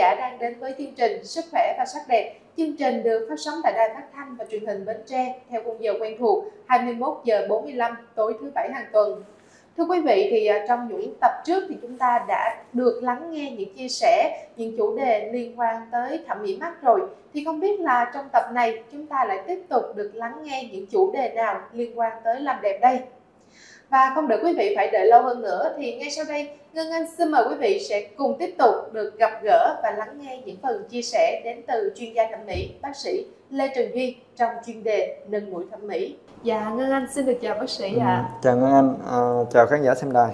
giả đang đến với chương trình Sức khỏe và sắc đẹp. Chương trình được phát sóng tại Đài Phát thanh và Truyền hình Bến Tre theo khung giờ quen thuộc 21h45 tối thứ Bảy hàng tuần. Thưa quý vị, thì trong những tập trước thì chúng ta đã được lắng nghe những chia sẻ, những chủ đề liên quan tới thẩm mỹ mắt rồi. Thì không biết là trong tập này chúng ta lại tiếp tục được lắng nghe những chủ đề nào liên quan tới làm đẹp đây. Và không đợi quý vị phải đợi lâu hơn nữa thì ngay sau đây Ngân Anh xin mời quý vị sẽ cùng tiếp tục được gặp gỡ và lắng nghe những phần chia sẻ đến từ chuyên gia thẩm mỹ bác sĩ Lê Trần Duy trong chuyên đề nâng mũi thẩm mỹ. Dạ, Ngân Anh xin được chào bác sĩ ạ. Chào Ngân Anh, chào khán giả xem đài.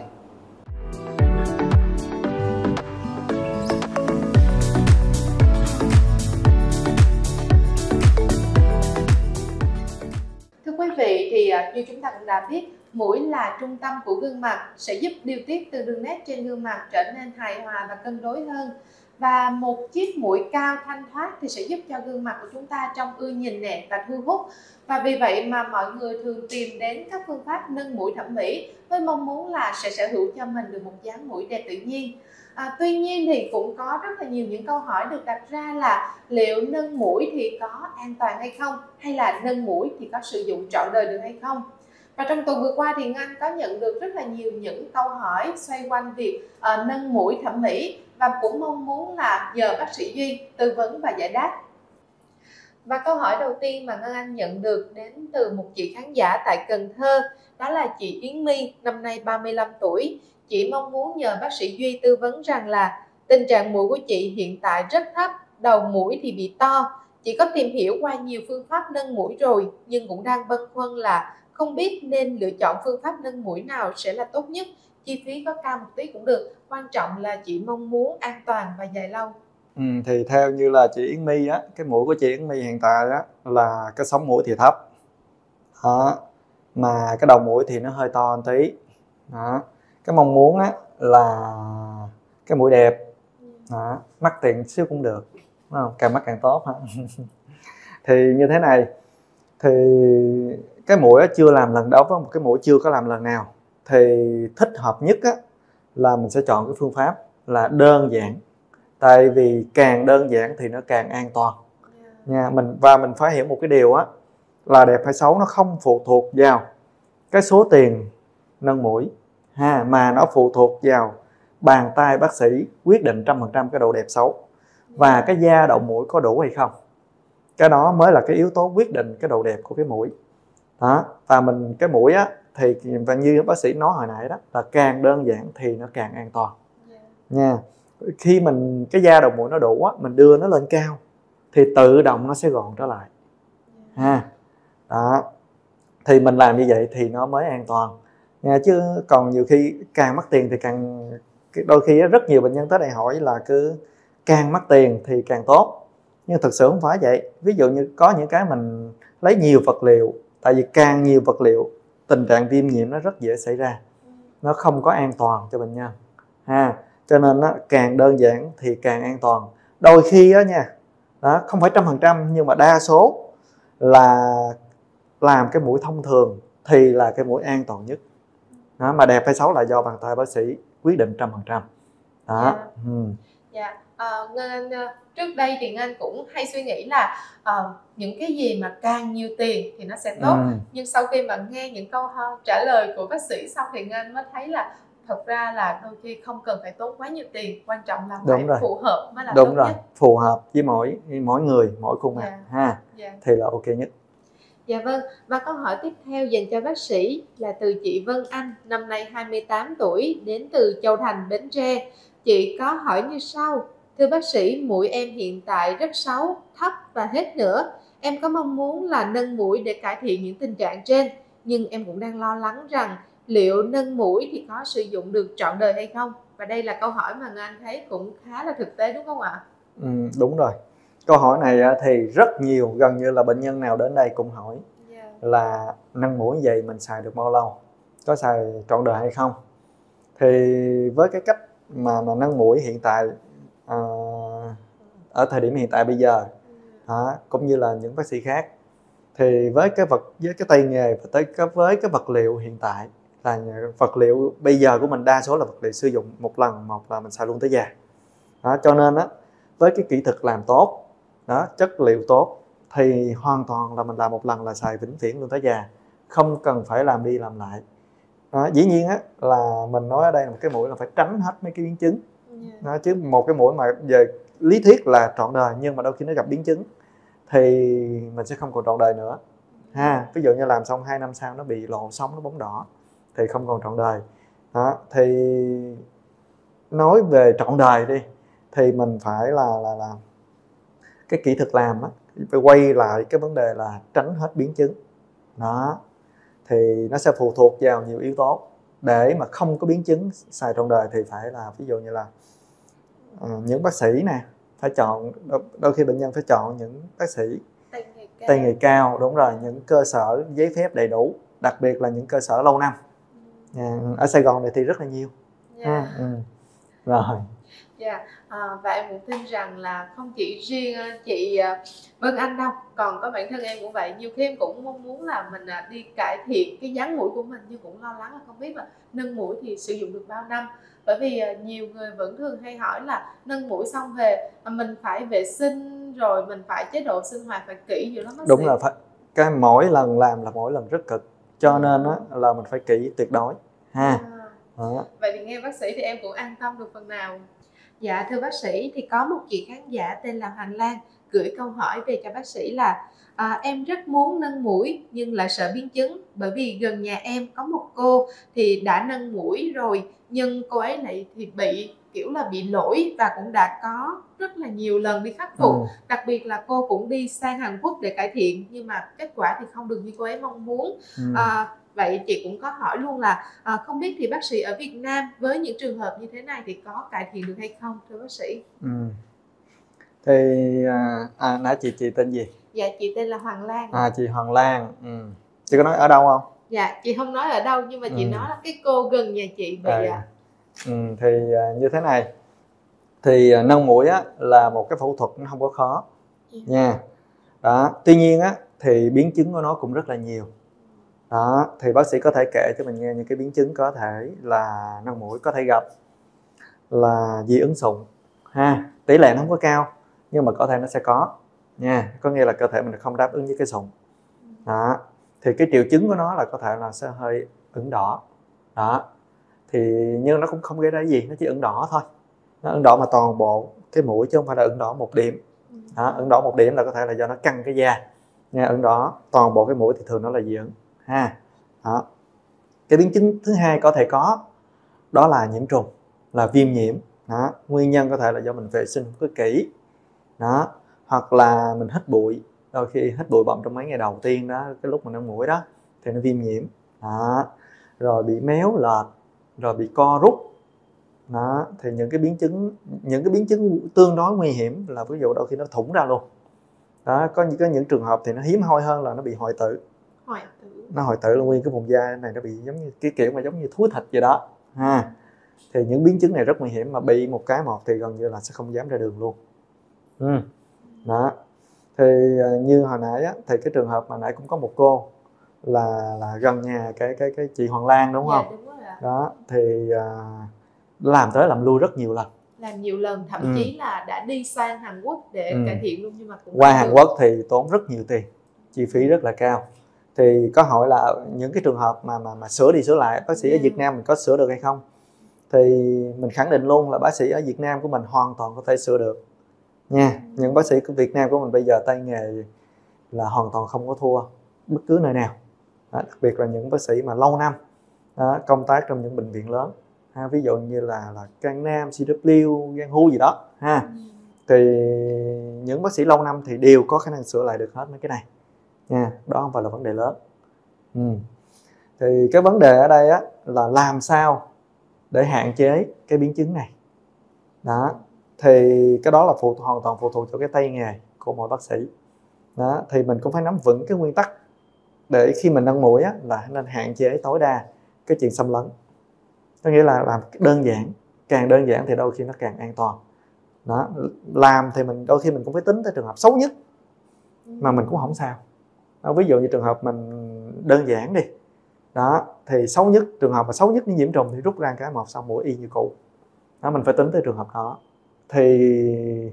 Thưa quý vị, thì như chúng ta cũng đã biết, mũi là trung tâm của gương mặt, sẽ giúp điều tiết từ đường nét trên gương mặt trở nên hài hòa và cân đối hơn. Và một chiếc mũi cao thanh thoát thì sẽ giúp cho gương mặt của chúng ta trông ưa nhìn nè và thu hút. Và vì vậy mà mọi người thường tìm đến các phương pháp nâng mũi thẩm mỹ với mong muốn là sẽ sở hữu cho mình được một dáng mũi đẹp tự nhiên. Tuy nhiên thì cũng có rất là nhiều những câu hỏi được đặt ra là liệu nâng mũi thì có an toàn hay không, hay là nâng mũi thì có sử dụng trọn đời được hay không. Và trong tuần vừa qua thì Anh có nhận được rất là nhiều những câu hỏi xoay quanh việc nâng mũi thẩm mỹ và cũng mong muốn là nhờ bác sĩ Duy tư vấn và giải đáp. Và câu hỏi đầu tiên mà Ngân Anh nhận được đến từ một chị khán giả tại Cần Thơ, đó là chị Yến My, năm nay 35 tuổi. Chị mong muốn nhờ bác sĩ Duy tư vấn rằng là tình trạng mũi của chị hiện tại rất thấp, đầu mũi thì bị to. Chị có tìm hiểu qua nhiều phương pháp nâng mũi rồi, nhưng cũng đang băn khoăn là không biết nên lựa chọn phương pháp nâng mũi nào sẽ là tốt nhất. Chi phí có cao một tí cũng được, quan trọng là chị mong muốn an toàn và dài lâu. Thì theo như là chị Yến My á, cái mũi của chị Yến My hiện tại á là cái sống mũi thì thấp đó, mà cái đầu mũi thì nó hơi to một tí đó. Cái mong muốn á là cái mũi đẹp đó, mắc tiền xíu cũng được, đúng không? Càng mắc càng tốt ha. Thì như thế này, thì cái mũi á, chưa làm lần đó với một cái mũi chưa có làm lần nào, thì thích hợp nhất á là mình sẽ chọn cái phương pháp là đơn giản. Tại vì càng đơn giản thì nó càng an toàn nha. Mình phải hiểu một cái điều á, là đẹp hay xấu nó không phụ thuộc vào cái số tiền nâng mũi ha, mà nó phụ thuộc vào bàn tay bác sĩ quyết định 100% cái độ đẹp xấu, và cái da đậu mũi có đủ hay không. Cái đó mới là cái yếu tố quyết định cái độ đẹp của cái mũi đó. Và cái mũi á thì và như bác sĩ nói hồi nãy đó, là càng đơn giản thì nó càng an toàn nha. Khi mình cái da đầu mũi nó đủ á, mình đưa nó lên cao thì tự động nó sẽ gọn trở lại ha. Đó, thì mình làm như vậy thì nó mới an toàn nha. Chứ còn nhiều khi càng mắc tiền thì càng, đôi khi rất nhiều bệnh nhân tới đây hỏi là cứ càng mắc tiền thì càng tốt, nhưng thực sự không phải vậy. Ví dụ như có những cái mình lấy nhiều vật liệu, tại vì càng nhiều vật liệu tình trạng viêm nhiễm nó rất dễ xảy ra, nó không có an toàn cho bệnh nhân ha. Cho nên nó càng đơn giản thì càng an toàn. Đôi khi á nha, đó, không phải 100% nhưng mà đa số là làm cái mũi thông thường thì là cái mũi an toàn nhất đó. Mà đẹp hay xấu là do bàn tay bác sĩ quyết định 100% đó. Dạ. Ngân Anh, trước đây thì Ngân Anh cũng hay suy nghĩ là những cái gì mà càng nhiều tiền thì nó sẽ tốt. Nhưng sau khi mà nghe những câu trả lời của bác sĩ xong thì Ngân Anh mới thấy là thật ra là đôi khi không cần phải tốn quá nhiều tiền, quan trọng là phải phù hợp mới là tốt nhất. Phù hợp với mỗi người, mỗi khuôn mặt ha, thì là ok nhất. Dạ vâng, và câu hỏi tiếp theo dành cho bác sĩ là từ chị Vân Anh, năm nay 28 tuổi, đến từ Châu Thành, Bến Tre. Chị có hỏi như sau: thưa bác sĩ, mũi em hiện tại rất xấu, thấp và hết nữa. Em có mong muốn là nâng mũi để cải thiện những tình trạng trên, nhưng em cũng đang lo lắng rằng liệu nâng mũi thì có sử dụng được trọn đời hay không? Và đây là câu hỏi mà anh thấy cũng khá là thực tế đúng không ạ? Đúng rồi. Câu hỏi này thì rất nhiều, gần như là bệnh nhân nào đến đây cũng hỏi là nâng mũi vậy mình xài được bao lâu, có xài trọn đời hay không. Thì với cái cách mà nâng mũi hiện tại ở thời điểm hiện tại bây giờ cũng như là những bác sĩ khác, thì với cái tay nghề và với cái vật liệu hiện tại, là vật liệu bây giờ của mình đa số là vật liệu sử dụng một lần, một là mình xài luôn tới già đó. Cho nên với cái kỹ thuật làm tốt đó, chất liệu tốt, thì hoàn toàn là mình làm một lần là xài vĩnh viễn luôn tới già, không cần phải làm đi làm lại đó. Dĩ nhiên á là mình nói ở đây là một cái mũi là phải tránh hết mấy cái biến chứng đó, chứ một cái mũi mà về lý thuyết là trọn đời, nhưng mà đôi khi nó gặp biến chứng thì mình sẽ không còn trọn đời nữa ha. Ví dụ như làm xong 2 năm sau nó bị lộ sống, nó bóng đỏ thì không còn trọn đời đó. Thì nói về trọn đời đi thì mình phải là cái kỹ thuật làm á, phải quay lại cái vấn đề là tránh hết biến chứng đó. Thì nó sẽ phụ thuộc vào nhiều yếu tố. Để mà không có biến chứng xài trọn đời thì phải là ví dụ như là những bác sĩ nè, phải chọn, đôi khi bệnh nhân phải chọn những bác sĩ tay nghề cao, đúng rồi, những cơ sở giấy phép đầy đủ, đặc biệt là những cơ sở lâu năm. Ở Sài Gòn này thì rất là nhiều. Rồi. Và em cũng tin rằng là không chỉ riêng chị Vân Anh đâu, còn có bản thân em cũng vậy. Nhiều khi em cũng mong muốn là mình đi cải thiện cái dáng mũi của mình, nhưng cũng lo lắng là không biết là nâng mũi thì sử dụng được bao năm. Bởi vì nhiều người vẫn thường hay hỏi là nâng mũi xong về mình phải vệ sinh, rồi mình phải chế độ sinh hoạt phải kỹ dữ lắm bác sĩ. Đúng là phải, cái mỗi lần làm là mỗi lần rất cực, cho nên á là mình phải kỹ tuyệt đối ha. Vậy thì nghe bác sĩ thì em cũng an tâm được phần nào. Dạ thưa bác sĩ, thì có một chị khán giả tên là Hoàng Lan gửi câu hỏi về cho bác sĩ là em rất muốn nâng mũi nhưng lại sợ biến chứng, bởi vì gần nhà em có một cô thì đã nâng mũi rồi nhưng cô ấy lại thì bị kiểu là bị lỗi, và cũng đã có rất là nhiều lần đi khắc phục. Đặc biệt là cô cũng đi sang Hàn Quốc để cải thiện, nhưng mà kết quả thì không được như cô ấy mong muốn. Vậy chị cũng có hỏi luôn là không biết thì bác sĩ ở Việt Nam với những trường hợp như thế này thì có cải thiện được hay không thưa bác sĩ? Thì nãy chị tên gì? Dạ chị tên là Hoàng Lan. Chị Hoàng Lan. Chị có nói ở đâu không? Dạ chị không nói ở đâu, nhưng mà chị nói là cái cô gần nhà chị bị thì như thế này, thì nâng mũi á là một cái phẫu thuật nó không có khó nha đó. Tuy nhiên á thì biến chứng của nó cũng rất là nhiều đó. Thì bác sĩ có thể kể cho mình nghe những cái biến chứng có thể là nâng mũi có thể gặp là dị ứng sụn ha. Tỷ lệ nó không có cao nhưng mà có thể nó sẽ có nha, có nghĩa là cơ thể mình không đáp ứng với cái sụn đó. Thì cái triệu chứng của nó là có thể là sẽ hơi ửng đỏ đó. Thì nhưng nó cũng không gây ra gì, nó chỉ ửng đỏ thôi, nó ửng đỏ mà toàn bộ cái mũi chứ không phải là ửng đỏ một điểm đó. Ửng đỏ một điểm là có thể là do nó căng cái da nha. Ửng đỏ toàn bộ cái mũi thì thường nó là dị ứng ha đó. Cái biến chứng thứ hai có thể có đó là nhiễm trùng, là viêm nhiễm đó. Nguyên nhân có thể là do mình vệ sinh không có kỹ đó, hoặc là mình hít bụi, đôi khi hít bụi bặm trong mấy ngày đầu tiên đó, cái lúc mình nâng mũi đó thì nó viêm nhiễm đó. Rồi bị méo lệch, rồi bị co rút đó. Thì những cái biến chứng tương đối nguy hiểm là ví dụ đôi khi nó thủng ra luôn đó. Có những trường hợp thì nó hiếm hoi hơn là nó bị hoại tử. Nó hoại tử là nguyên cái vùng da này nó bị giống như cái kiểu mà giống như thúi thịt vậy đó ha. Thì những biến chứng này rất nguy hiểm, mà bị một cái thì gần như là sẽ không dám ra đường luôn đó. Thì như hồi nãy á, thì cái trường hợp mà nãy cũng có một cô là gần nhà cái chị Hoàng Lan đúng không? Dạ, đúng rồi ạ. Đó thì làm tới làm lui rất nhiều lần. Làm nhiều lần, thậm chí là đã đi sang Hàn Quốc để cải thiện luôn, nhưng mà cũng qua Hàn Quốc thì tốn rất nhiều tiền, chi phí rất là cao. Thì có hỏi là những cái trường hợp mà sửa đi sửa lại, bác sĩ ở Việt Nam mình có sửa được hay không? Thì mình khẳng định luôn là bác sĩ ở Việt Nam của mình hoàn toàn có thể sửa được nha. Những bác sĩ của Việt Nam của mình bây giờ tay nghề là hoàn toàn không có thua bất cứ nơi nào đó, đặc biệt là những bác sĩ mà lâu năm đó, công tác trong những bệnh viện lớn ha, ví dụ như là Cang Nam, CW, Giang Hu gì đó ha. Thì những bác sĩ lâu năm thì đều có khả năng sửa lại được hết mấy cái này nha, đó không phải là vấn đề lớn. Thì cái vấn đề ở đây á, là làm sao để hạn chế cái biến chứng này đó. Thì cái đó là hoàn toàn phụ thuộc vào cái tay nghề của mỗi bác sĩ đó. Thì mình cũng phải nắm vững cái nguyên tắc để khi mình nâng mũi á, là nên hạn chế tối đa cái chuyện xâm lấn. Có nghĩa là làm đơn giản, càng đơn giản thì đôi khi nó càng an toàn đó. Làm thì mình đôi khi mình cũng phải tính tới trường hợp xấu nhất mà mình cũng không sao đó. Ví dụ như trường hợp mình đơn giản đi đó, thì trường hợp mà xấu nhất nó nhiễm trùng thì rút ra cái một xong mũi y như cũ đó. Mình phải tính tới trường hợp đó. Thì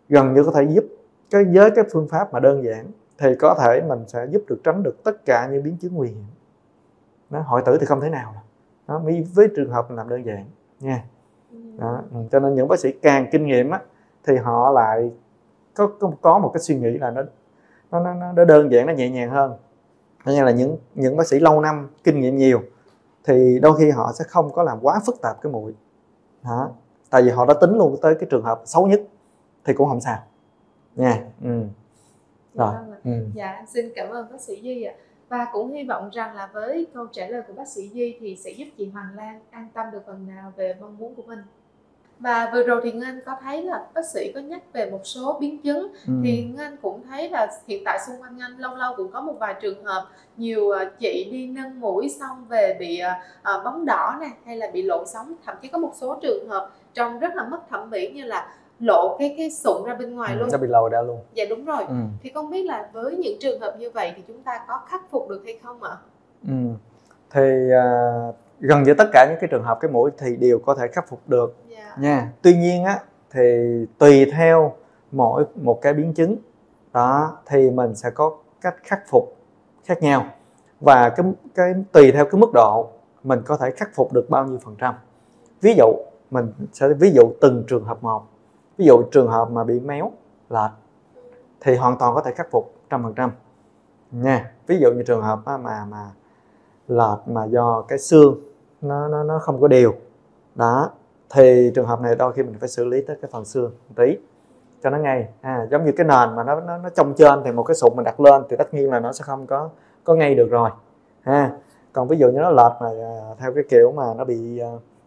gần như có thể giúp với cái phương pháp mà đơn giản thì có thể mình sẽ giúp được tránh được tất cả những biến chứng nguy hiểm. Đó, hoại tử thì không thể nào đó, với trường hợp mình làm đơn giản nha. Đó, cho nên những bác sĩ càng kinh nghiệm á, thì họ lại có một cái suy nghĩ là nó đơn giản, nó nhẹ nhàng hơn. Như là những bác sĩ lâu năm kinh nghiệm nhiều thì đôi khi họ sẽ không có làm quá phức tạp cái mũi. Đó, tại vì họ đã tính luôn tới cái trường hợp xấu nhất thì cũng không sao nha. Rồi. Dạ, xin cảm ơn bác sĩ Duy ạ. Và cũng hy vọng rằng là với câu trả lời của bác sĩ Duy thì sẽ giúp chị Hoàng Lan an tâm được phần nào về mong muốn của mình. Và vừa rồi thì Ngân Anh có thấy là bác sĩ có nhắc về một số biến chứng. Thì Ngân Anh cũng thấy là hiện tại xung quanh Ngân lâu lâu cũng có một vài trường hợp nhiều chị đi nâng mũi xong về bị bóng đỏ này, hay là bị lộn sóng, thậm chí có một số trường hợp trông rất là mất thẩm mỹ như là lộ cái sụn ra bên ngoài luôn. Nó bị lồi ra luôn. Dạ đúng rồi. Thì không biết là với những trường hợp như vậy thì chúng ta có khắc phục được hay không ạ? Thì gần như tất cả những cái trường hợp cái mũi thì đều có thể khắc phục được nha. Tuy nhiên á, thì tùy theo mỗi một cái biến chứng đó thì mình sẽ có cách khắc phục khác nhau, và cái tùy theo cái mức độ mình có thể khắc phục được bao nhiêu %. Ví dụ mình sẽ ví dụ từng trường hợp một. Ví dụ trường hợp mà bị méo lệch thì hoàn toàn có thể khắc phục 100% nha. Ví dụ như trường hợp mà lệch mà do cái xương nó không có đều đó, thì trường hợp này đôi khi mình phải xử lý tới cái phần xương một tí cho nó ngay. Giống như cái nền mà nó trong trên thì một cái sụn mình đặt lên thì tất nhiên là nó sẽ không có ngay được rồi Còn ví dụ như nó lệch mà theo cái kiểu mà nó bị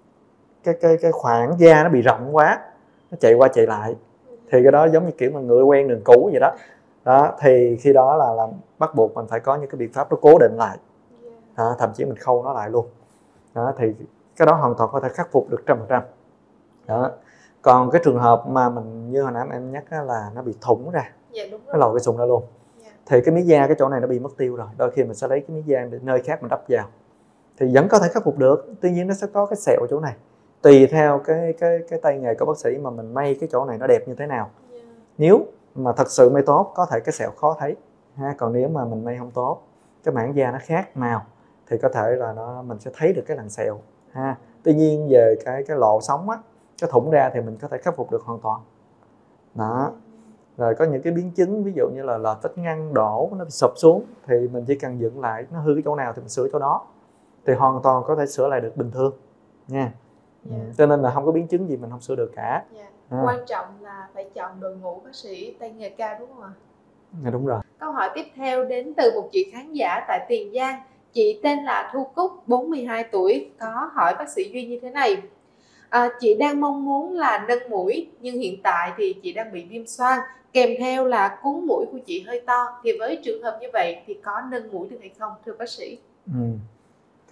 cái khoảng da nó bị rộng quá, nó chạy qua chạy lại, thì cái đó giống như kiểu mà ngựa quen đường cũ vậy đó. Thì khi đó là bắt buộc mình phải có những cái biện pháp nó cố định lại đó, thậm chí mình khâu nó lại luôn đó, thì cái đó hoàn toàn có thể khắc phục được 100% đó. Còn cái trường hợp mà mình như hồi nãy em nhắc là nó bị thủng ra, nó lòi cái sụn ra luôn, thì cái miếng da cái chỗ này nó bị mất tiêu rồi, đôi khi mình sẽ lấy cái miếng da để nơi khác mình đắp vào thì vẫn có thể khắc phục được. Tuy nhiên nó sẽ có cái sẹo chỗ này, tùy theo cái tay nghề của bác sĩ mà mình may cái chỗ này nó đẹp như thế nào. Nếu mà thật sự may tốt có thể cái sẹo khó thấy còn nếu mà mình may không tốt, cái mảng da nó khác màu thì có thể là mình sẽ thấy được cái lằn sẹo Tuy nhiên về cái lộ sóng cái thủng ra thì mình có thể khắc phục được hoàn toàn đó. Rồi có những cái biến chứng ví dụ như là lệch vách ngăn đổ, nó bị sụp xuống thì mình chỉ cần dựng lại, nó hư cái chỗ nào thì mình sửa chỗ đó, thì hoàn toàn có thể sửa lại được bình thường nha. Cho nên là không có biến chứng gì mình không sửa được cả. Quan trọng là phải chọn đội ngũ bác sĩ tay nghề cao, đúng không ạ? Đúng rồi. Câu hỏi tiếp theo đến từ một chị khán giả tại Tiền Giang. Chị tên là Thu Cúc, 42 tuổi, có hỏi bác sĩ Duy như thế này. Chị đang mong muốn là nâng mũi, nhưng hiện tại thì chị đang bị viêm xoang, kèm theo là cuống mũi của chị hơi to. Thì với trường hợp như vậy thì có nâng mũi được hay không, thưa bác sĩ? Thì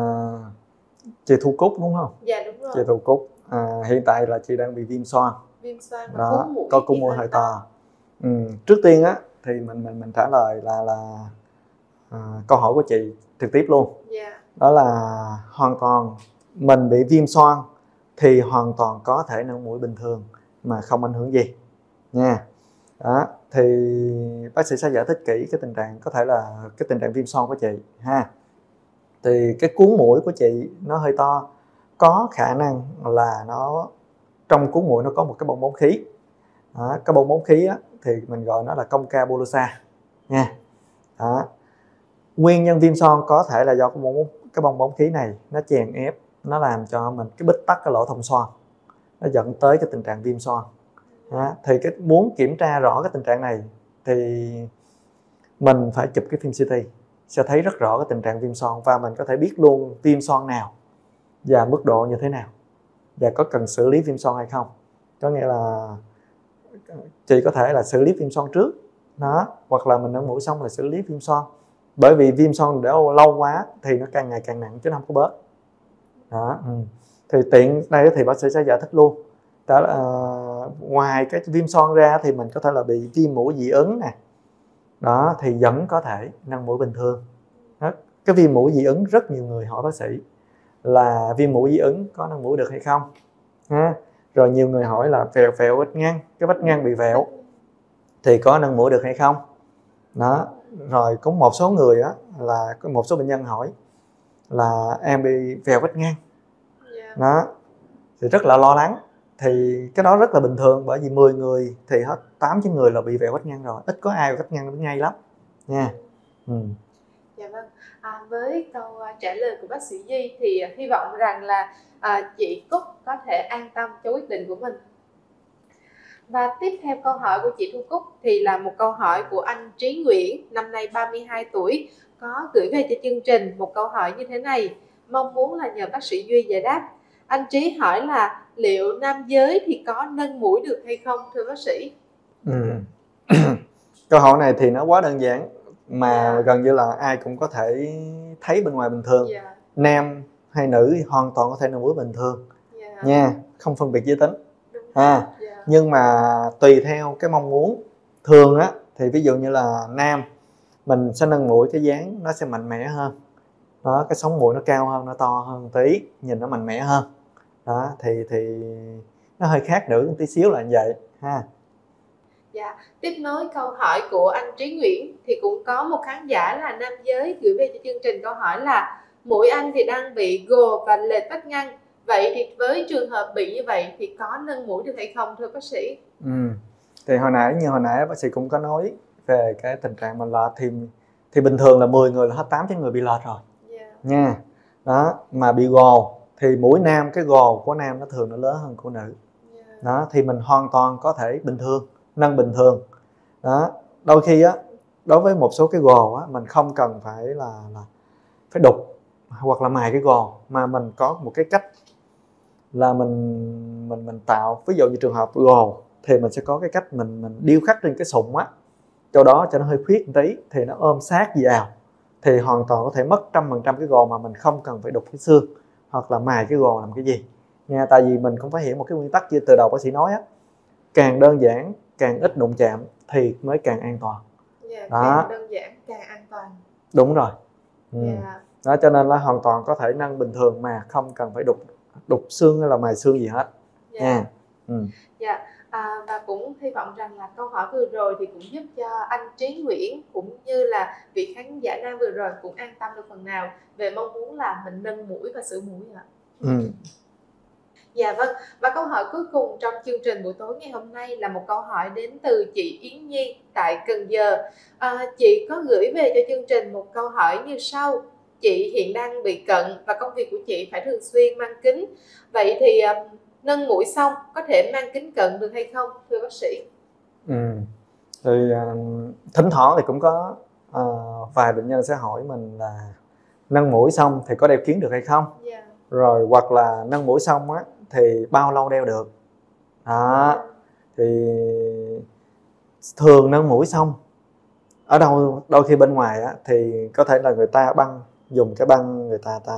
chị Thu Cúc đúng không? Dạ đúng rồi. Chị Thu Cúc hiện tại là chị đang bị viêm xoang và đó, có cuống mũi hơi to. Trước tiên thì mình trả lời là câu hỏi của chị trực tiếp luôn. Đó là hoàn toàn mình bị viêm xoang thì hoàn toàn có thể nâng mũi bình thường mà không ảnh hưởng gì nha. Đó, thì bác sĩ sẽ giải thích kỹ cái tình trạng, có thể là cái tình trạng viêm xoang của chị Thì cái cuống mũi của chị nó hơi to, có khả năng là trong cuống mũi nó có một cái bong bóng khí. Đó, cái bong bóng khí thì mình gọi nó là conca bullosa nha. Đó. Nguyên nhân viêm xoang có thể là do cái bong bóng khí này nó chèn ép, nó làm cho mình cái bít tắc cái lỗ thông xoang, nó dẫn tới cái tình trạng viêm xoang. Thì muốn kiểm tra rõ cái tình trạng này thì mình phải chụp cái phim CT, sẽ thấy rất rõ cái tình trạng viêm xoang, và mình có thể biết luôn viêm xoang nào và mức độ như thế nào và có cần xử lý viêm xoang hay không. Có nghĩa là chị có thể là xử lý viêm xoang trước đó, hoặc là mình nâng mũi xong là xử lý viêm xoang, bởi vì viêm xoang để lâu quá thì nó càng ngày càng nặng chứ nó không có bớt đó. Thì tiện đây thì bác sĩ sẽ giải thích luôn. Đó là ngoài cái viêm xoang ra thì mình có thể là bị viêm mũi dị ứng nè, đó thì vẫn có thể nâng mũi bình thường đó. Cái viêm mũi dị ứng rất nhiều người hỏi bác sĩ là viêm mũi dị ứng có nâng mũi được hay không Rồi nhiều người hỏi là vẹo vẹo vết ngăn, cái vết ngăn bị vẹo thì có nâng mũi được hay không? Đó. Rồi có một số người á, là có một số bệnh nhân hỏi là em bị vẹo vết ngăn. Đó. Thì rất là lo lắng. Thì cái đó rất là bình thường, bởi vì 10 người thì hết 8-9 người là bị vẹo vết ngăn rồi, ít có ai vết ngăn đến ngay lắm nha. Dạ vâng. Với câu trả lời của bác sĩ Duy thì hy vọng rằng là chị Cúc có thể an tâm cho quyết định của mình. Và tiếp theo câu hỏi của chị Thu Cúc thì là một câu hỏi của anh Trí Nguyễn, năm nay 32 tuổi, có gửi về cho chương trình một câu hỏi như thế này, mong muốn là nhờ bác sĩ Duy giải đáp. Anh Trí hỏi là liệu nam giới thì có nâng mũi được hay không thưa bác sĩ? Câu hỏi này thì nó quá đơn giản mà gần như là ai cũng có thể thấy bên ngoài bình thường. Nam hay nữ hoàn toàn có thể nâng mũi bình thường nha, không phân biệt giới tính. Nhưng mà tùy theo cái mong muốn. Thường á thì ví dụ như là nam mình sẽ nâng mũi, cái dáng nó sẽ mạnh mẽ hơn. Đó, cái sống mũi nó cao hơn, nó to hơn tí, nhìn nó mạnh mẽ hơn. Đó, thì nó hơi khác nữ một tí xíu là như vậy ha. Dạ, tiếp nối câu hỏi của anh Trí Nguyễn thì cũng có một khán giả là nam giới gửi về cho chương trình câu hỏi là mũi anh thì đang bị gồ và lệch vách ngăn. Vậy thì với trường hợp bị như vậy thì có nâng mũi được hay không thưa bác sĩ? Thì hồi nãy bác sĩ cũng có nói về cái tình trạng mà lệch thì bình thường là 10 người là hết 8-9 người bị lệch rồi. Nha. Đó, mà bị gồ thì mũi nam, cái gồ của nam nó thường nó lớn hơn của nữ. Đó, thì mình hoàn toàn có thể bình thường, nâng bình thường. Đó, đôi khi á, đối với một số cái gồ á, mình không cần phải là phải đục hoặc là mài cái gồ, mà mình có một cái cách là mình tạo, ví dụ như trường hợp gồ thì mình sẽ có cái cách mình điêu khắc trên cái sụn á, chỗ đó cho nó hơi khuyết một tí thì nó ôm sát vào, thì hoàn toàn có thể mất 100% cái gồ mà mình không cần phải đục cái xương hoặc là mài cái gồ làm cái gì nha. Tại vì mình cũng phải hiểu một cái nguyên tắc như từ đầu bác sĩ nói á, càng đơn giản, càng ít đụng chạm thì mới càng an toàn. Đó. Càng đơn giản càng an toàn. Đúng rồi. Đó, cho nên là hoàn toàn có thể nâng bình thường mà không cần phải đục xương hay là mài xương gì hết nha. Và cũng hy vọng rằng là câu hỏi vừa rồi thì cũng giúp cho anh Trí Nguyễn cũng như là vị khán giả nam vừa rồi cũng an tâm được phần nào về mong muốn là mình nâng mũi và sửa mũi ạ. Dạ vâng, và câu hỏi cuối cùng trong chương trình buổi tối ngày hôm nay là một câu hỏi đến từ chị Yến Nhi tại Cần Giờ. Chị có gửi về cho chương trình một câu hỏi như sau. Chị hiện đang bị cận và công việc của chị phải thường xuyên mang kính. Vậy thì nâng mũi xong có thể mang kính cận được hay không thưa bác sĩ? Thì thỉnh thoảng thì cũng có vài bệnh nhân sẽ hỏi mình là nâng mũi xong thì có đeo kiếng được hay không? Rồi hoặc là nâng mũi xong á thì bao lâu đeo được? Đó. Thì thường nâng mũi xong ở đâu, đôi khi bên ngoài á thì có thể là người ta dùng cái băng người ta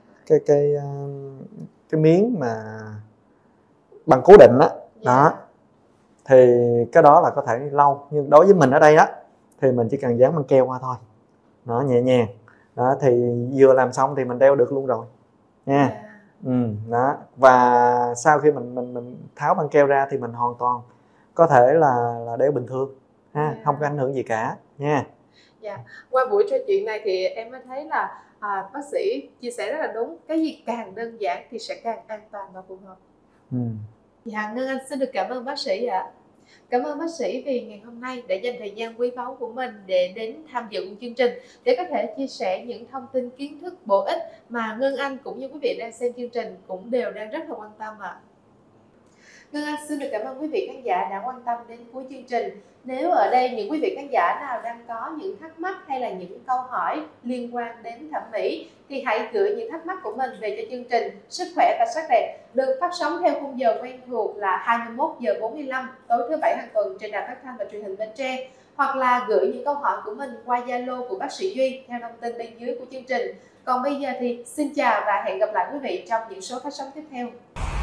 cái miếng mà băng cố định á. Đó. Thì cái đó là có thể lâu, nhưng đối với mình ở đây á thì mình chỉ cần dán băng keo qua thôi. Nó nhẹ nhàng. Đó, thì vừa làm xong thì mình đeo được luôn rồi nha. Đó. Và sau khi mình tháo băng keo ra thì mình hoàn toàn có thể là đeo bình thường ha, không có ảnh hưởng gì cả nha. Qua buổi trò chuyện này thì em mới thấy là bác sĩ chia sẻ rất là đúng, cái gì càng đơn giản thì sẽ càng an toàn và phù hợp. Ngân Anh xin được cảm ơn bác sĩ ạ. Cảm ơn bác sĩ vì ngày hôm nay đã dành thời gian quý báu của mình để đến tham dự chương trình để có thể chia sẻ những thông tin kiến thức bổ ích mà Ngân Anh cũng như quý vị đang xem chương trình cũng đều đang rất là quan tâm ạ. Ngân Anh xin được cảm ơn quý vị khán giả đã quan tâm đến cuối chương trình. Nếu ở đây những quý vị khán giả nào đang có những thắc mắc hay là những câu hỏi liên quan đến thẩm mỹ thì hãy gửi những thắc mắc của mình về cho chương trình Sức khỏe và sắc đẹp được phát sóng theo khung giờ quen thuộc là 21h45 tối thứ Bảy hàng tuần trên đài phát thanh và truyền hình Bến Tre, hoặc là gửi những câu hỏi của mình qua Zalo của bác sĩ Duy theo thông tin bên dưới của chương trình. Còn bây giờ thì xin chào và hẹn gặp lại quý vị trong những số phát sóng tiếp theo.